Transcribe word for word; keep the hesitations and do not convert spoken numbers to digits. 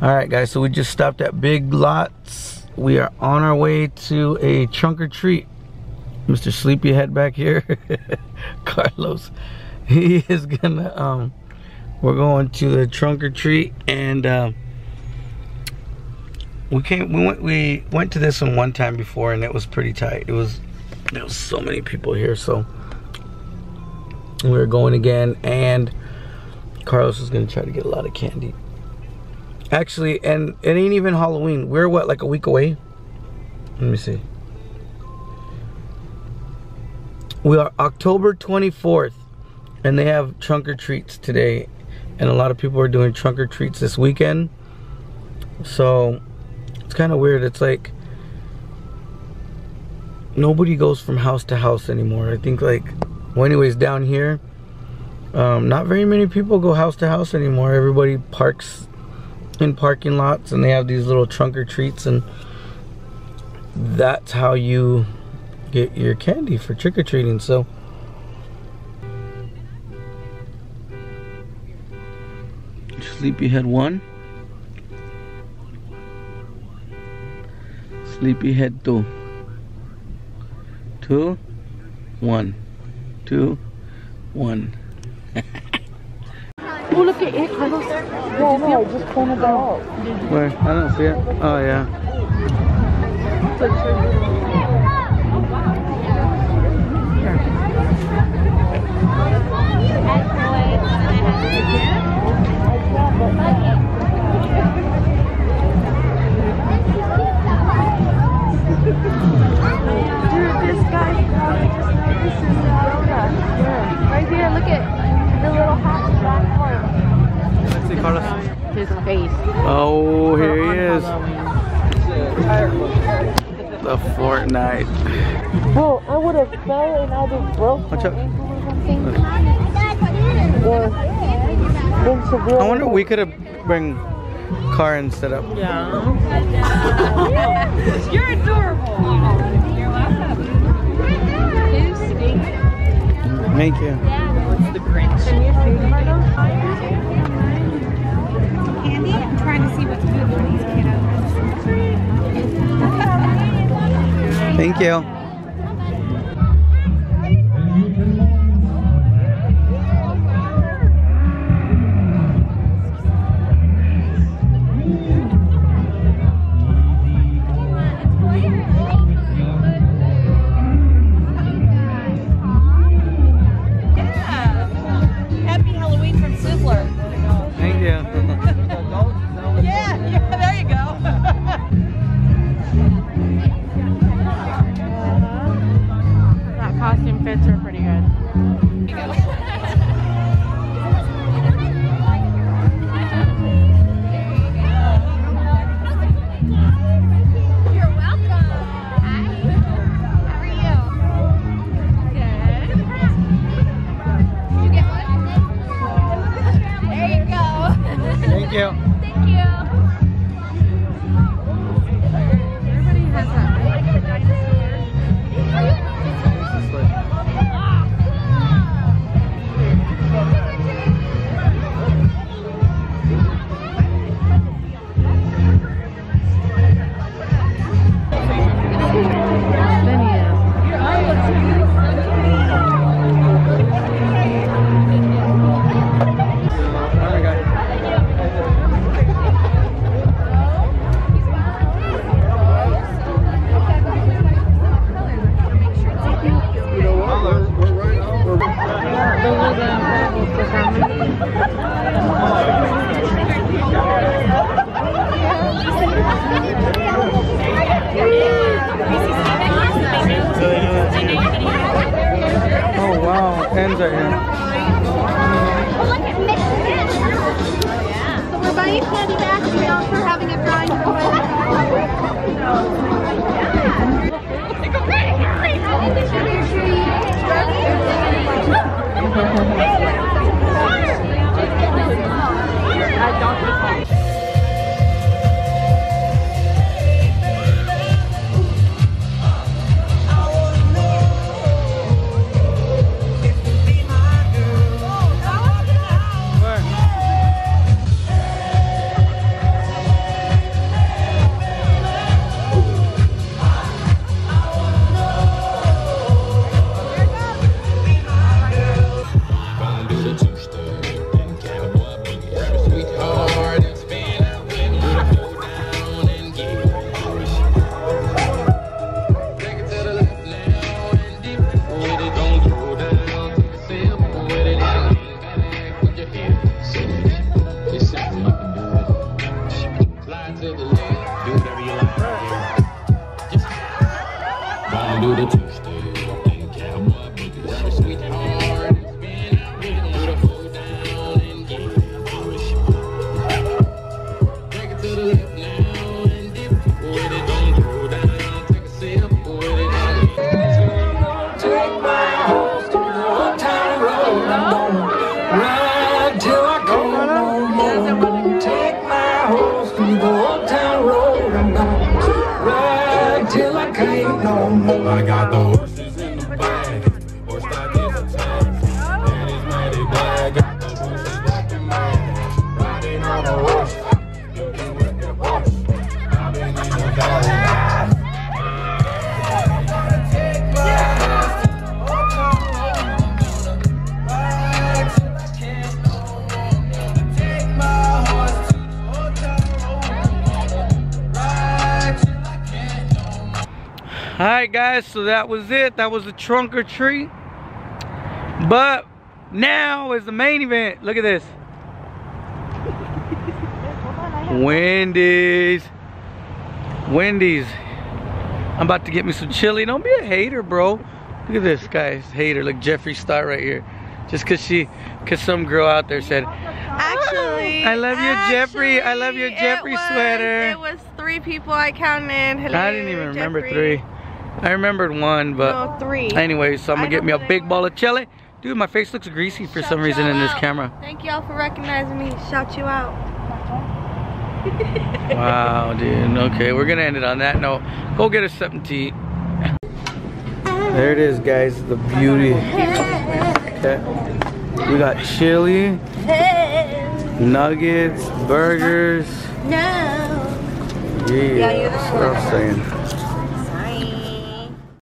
Alright guys, so we just stopped at Big Lots. We are on our way to a trunk or treat. Mister Sleepyhead back here, Carlos, he is gonna, um, we're going to the trunk or treat, and um, we came, we went, we went to this one one time before, and it was pretty tight. It was, there was so many people here, so we were going again, and Carlos is gonna try to get a lot of candy. Actually, and it ain't even Halloween. We're what, like a week away? Let me see. We are October twenty-fourth, and they have trunk or treats today, and a lot of people are doing trunk or treats this weekend. So it's kind of weird. It's like nobody goes from house to house anymore. I think, like, well, anyways, down here, um, not very many people go house to house anymore. Everybody parks in parking lots, and they have these little trunk or treats, and that's how you get your candy for trick-or-treating. So Sleepyhead one, Sleepyhead two, two, one, two, one. Oh, look at it, Carlos. Yeah, no, I just pointed that out. Where? I don't see it. Oh, yeah. Dude, this guy, this is Yoda. Right here, look at the little half black part. Let's see, Carlos. His face. Oh, here he is. The Fortnite. Bro, I would have fell and I would have broke my ankle or something. Or been severe. I wonder if we could have bring car and set up. Yeah. You're adorable. You're welcome. Thank you. What's the Grinch? Can you see my nose? Candy? I'm trying to see what's good for these kiddos. Thank you. Fits are pretty good. You're welcome. Hi. How are you? Good. Did you get one? There you go. Thank you. Thank you. Everybody has that. Oh wow, pens are here. Oh, look at Miss Miss. So we're buying candy back and we also having a drawing for I got the horses in the bag. Horse stock is a tag. And it's mighty black. Got the horses black and mad. Riding on a horse. You can whip your horse. I've been in the valley. Alright guys, so that was it. That was the trunk or treat. But now is the main event. Look at this. Wendy's. Wendy's. I'm about to get me some chili. Don't be a hater, bro. Look at this guy's hater. Look, Jeffree Star right here. Just cause she, cause some girl out there said, Actually, I love your actually, Jeffree. I love your Jeffree it was, sweater. It was three people I counted. Hello, I didn't even remember Jeffree. three. I remembered one, but No, three. anyway, so I'm gonna I get don't me a know big that ball of chili. Dude, my face looks greasy for Shout some reason y'all in this out. camera. Thank y'all for recognizing me. Shout you out. Wow, dude. Okay, we're gonna end it on that note. Go get us something to eat. There it is, guys. The beauty. Okay. We got chili, nuggets, burgers. No. Yeah, that's what I'm saying.